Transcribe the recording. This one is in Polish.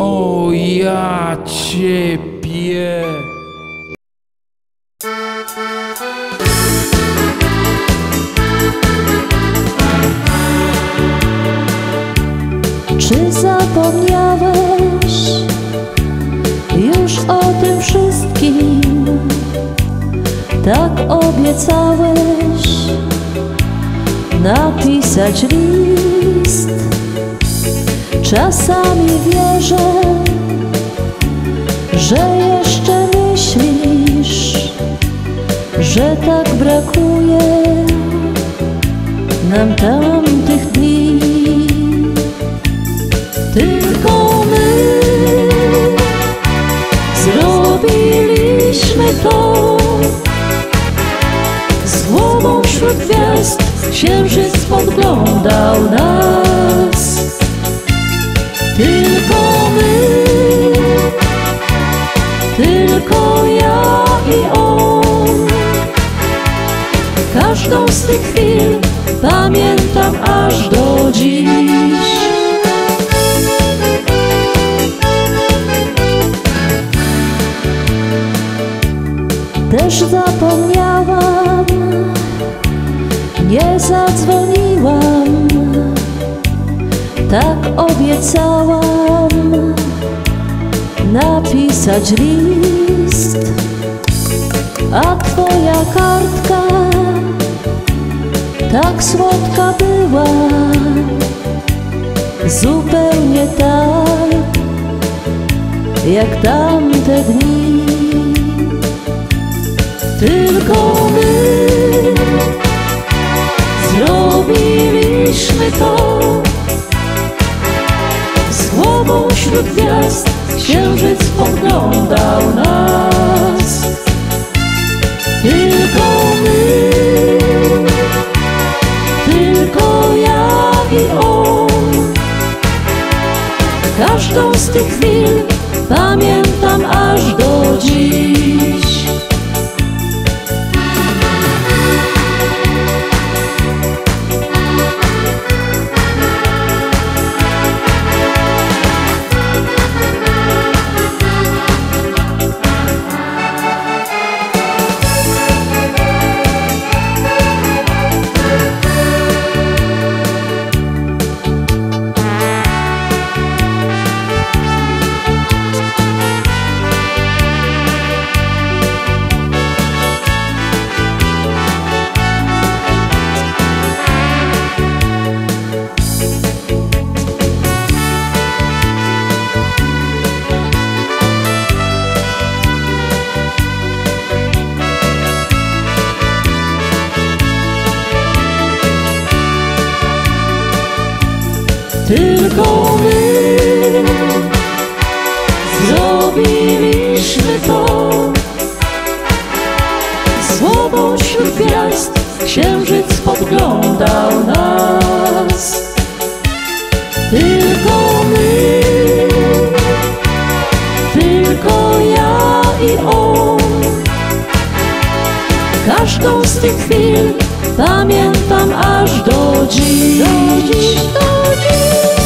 O, ja Ciebie. Czy zapomniałeś już o tym wszystkim? Tak obiecałeś napisać list. Czasami wierzę, że jeszcze myślisz, że tak brakuje nam tamtych dni. Tylko my zrobiliśmy to. Z głową wśród gwiazd księżyc podglądał nas. Tylko my, tylko ja i on. Każdą z tych chwil pamiętam aż do dziś. Też zapomniałam, nie zadzwoniłam. Tak obiecałam napisać list. A twoja kartka tak słodka była, zupełnie tak jak tamte dni. Tylko my zrobiliśmy to. Z głową wśród gwiazd księżyc podglądał nas. Tylko my, tylko ja i on. Każdą z tych chwil pamiętam aż do dziś. Tylko my zrobiliśmy to. Z głową wśród gwiazd księżyc podglądał nas. Tylko my, tylko ja i on. Każdą z tych chwil pamiętam aż do dziś. Do dziś.